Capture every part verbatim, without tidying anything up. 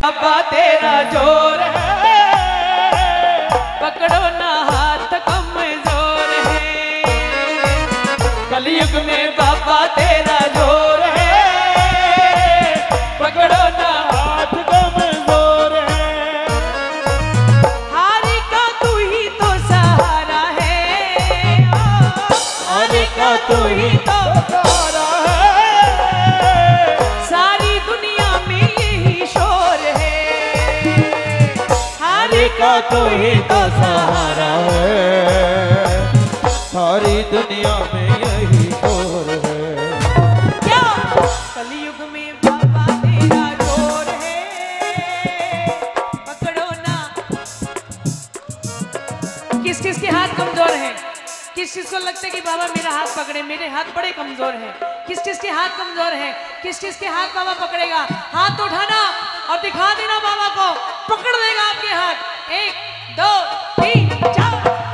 बाबा तेरा जोर है, पकड़ो ना हाथ कमजोर है। कलयुग में बाबा तेरा जोर है, पकड़ो ना हाथ कमजोर है। हारी का तू ही तो सहारा है, हारी का तू ही तो सहारा है। सारी दुनिया में यही शोर है, हारी का तू ही तो सहारा है। सारी दुनिया में यही शोर है। क्या कलयुग में बाबा तेरा जोर है, पकड़ो ना। किस किस के हाथ कमजोर हैं? किस किस को लगता है कि बाबा मेरा हाथ पकड़े, मेरे हाथ बड़े कमजोर हैं? किस किस के हाथ कमजोर हैं? किस किस के हाथ बाबा पकड़ेगा? हाथ उठाना और दिखा देना बाबा को, पकड़ देगा आपके हाथ। एक दो तीन चार।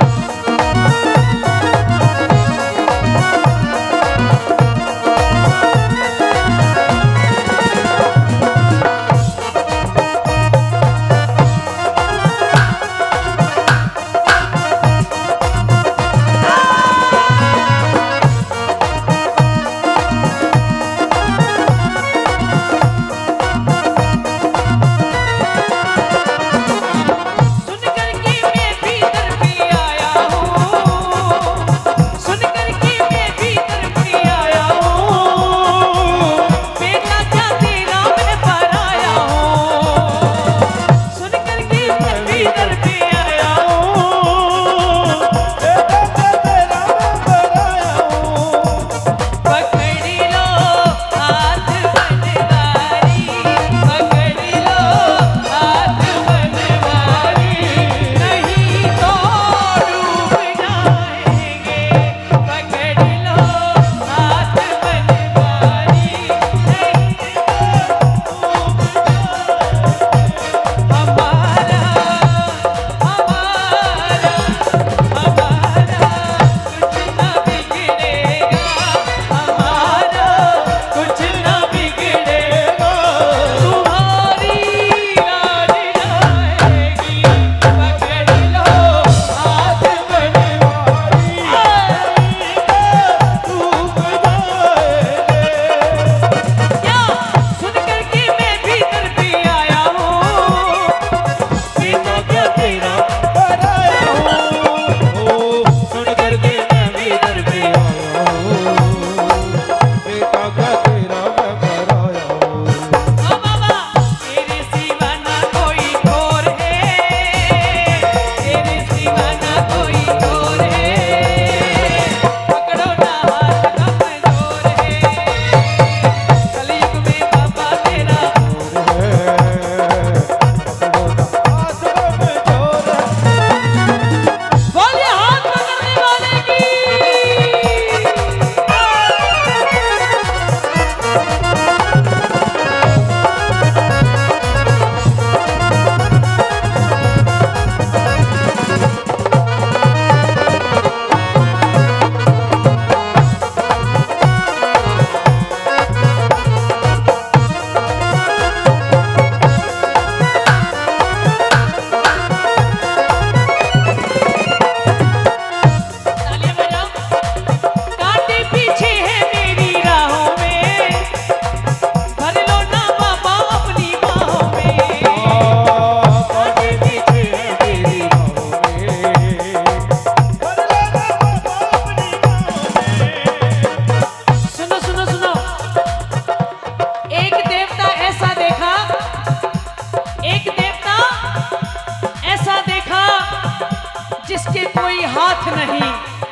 जिसके कोई हाथ नहीं,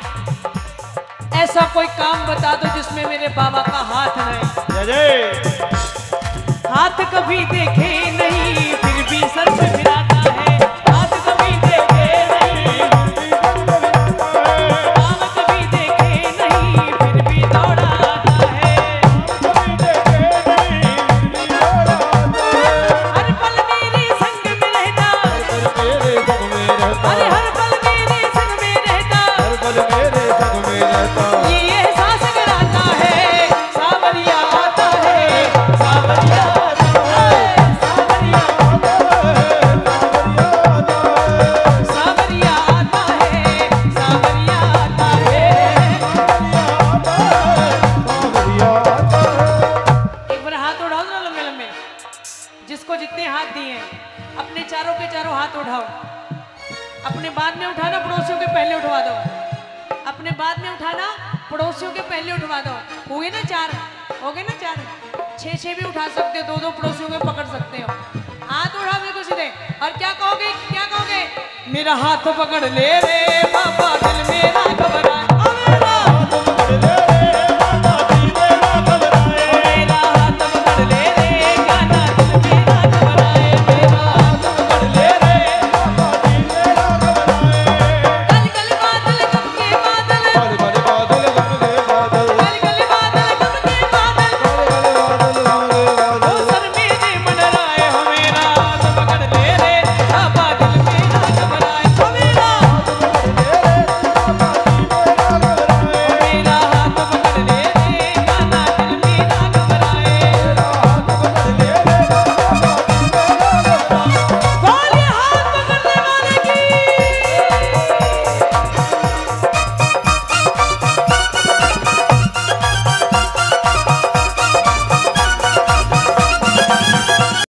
ऐसा कोई काम बता दो जिसमें मेरे बाबा का हाथ नहीं। जय जय। हाथ कभी देखे नहीं फिर भी सर पे फिराता है, हाथ कभी देखे नहीं पाँव कभी देखे नहीं फिर भी दौड़ाता है, हर पल मेरे संग में रहता, अरे हर पल मेरे संग में रहता, हर पल मेरे संग में रहता। ये एहसास कराता है सावरिया आता है, सावरिया आता है, सावरिया जिसको जितने हाथ दिए हैं अपने चारों के चारों हाथ उठाओ। अपने बाद में उठाना, पड़ोसियों के पहले उठवा दो। अपने बाद में उठाना, पड़ोसियों के पहले उठवा दो। हो गए ना चार, हो गए ना चार, छह छह भी उठा सकते हो, दो दो पड़ोसियों के पकड़ सकते हो। हाथ उठा बिल्कुल सीधे। और क्या कहोगे, क्या कहोगे? मेरा हाथ पकड़ ले रे बाबा दिल मेरा